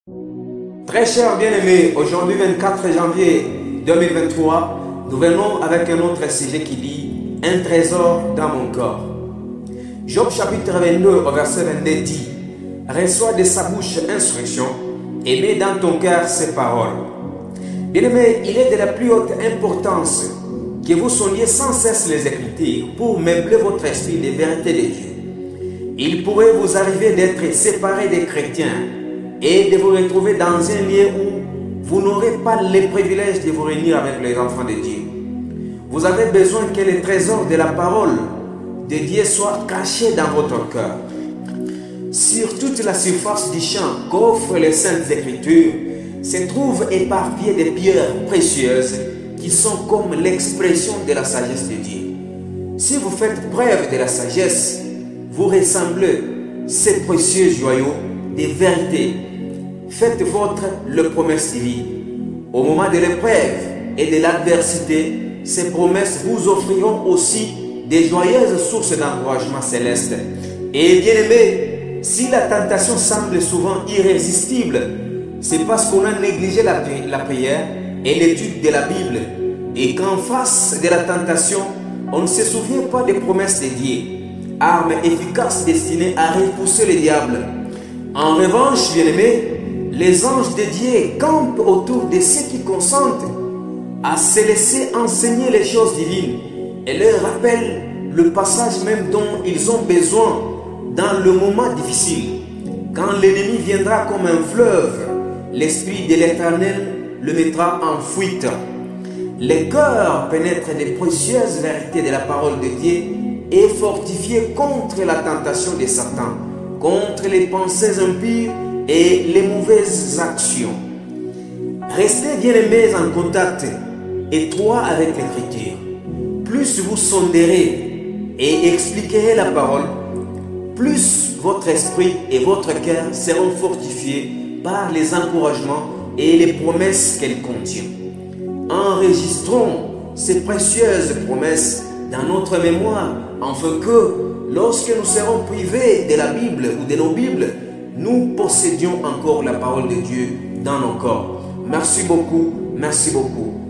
Très chers bien-aimés, aujourd'hui 24 janvier 2023, nous venons avec un autre sujet qui dit « Un trésor dans mon corps ». Job chapitre 22 au verset 22 dit « Reçois de sa bouche instruction et mets dans ton cœur ses paroles ». Bien-aimés, il est de la plus haute importance que vous sonniez sans cesse les Écritures pour meubler votre esprit des vérités de Dieu. Il pourrait vous arriver d'être séparé des chrétiens et de vous retrouver dans un lieu où vous n'aurez pas le privilège de vous réunir avec les enfants de Dieu. Vous avez besoin que les trésors de la parole de Dieu soient cachés dans votre cœur. Sur toute la surface du champ qu'offrent les Saintes Écritures se trouvent éparpillées des pierres précieuses qui sont comme l'expression de la sagesse de Dieu. Si vous faites preuve de la sagesse, vous ressemblez ces précieux joyaux des vérités. Faites votre le promesse divine. Au moment de l'épreuve et de l'adversité, ces promesses vous offriront aussi des joyeuses sources d'encouragement céleste. Et bien aimé, si la tentation semble souvent irrésistible, c'est parce qu'on a négligé la prière et l'étude de la Bible. Et qu'en face de la tentation, on ne se souvient pas des promesses de Dieu, armes efficaces destinées à repousser le diable. En revanche, bien aimé, les anges de Dieu campent autour de ceux qui consentent à se laisser enseigner les choses divines et leur rappellent le passage même dont ils ont besoin dans le moment difficile. Quand l'ennemi viendra comme un fleuve, l'Esprit de l'Éternel le mettra en fuite. Le cœur pénètre les précieuses vérités de la parole de Dieu et fortifié contre la tentation de Satan, contre les pensées impures et les mauvaises actions. Restez bien aimés en contact étroit avec l'Écriture. Plus vous sonderez et expliquerez la parole, plus votre esprit et votre cœur seront fortifiés par les encouragements et les promesses qu'elle contient. Enregistrons ces précieuses promesses dans notre mémoire, afin que, lorsque nous serons privés de la Bible ou de nos Bibles, nous possédions encore la parole de Dieu dans nos corps. Merci beaucoup, merci beaucoup.